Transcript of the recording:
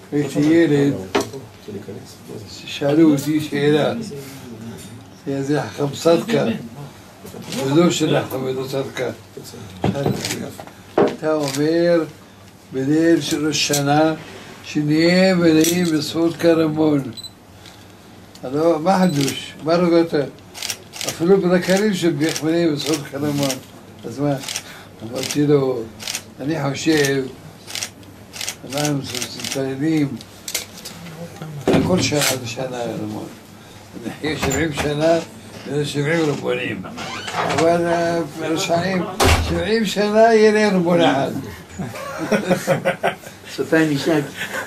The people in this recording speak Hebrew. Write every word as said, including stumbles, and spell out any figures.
הייתי ילד, שאלו אותי שאלה, זה חכם צדקה, ולא של חכם צדקה. אתה אומר בליל של ראש שנה, שנהיה מלאים בזכות קרמון. הלא, מה חדוש? מה רגעת? אפילו בדקרים שבייך מלאים בזכות קרמון. אז מה? אמרתי לו, אני חושב, אנחנו מתפללים על כל שנה בשנה, נחיה שבעים שנה וזה שבעים רבונים. אבל רשעים, שבעים שנה יהיה לי רבון אחד. סופי משק.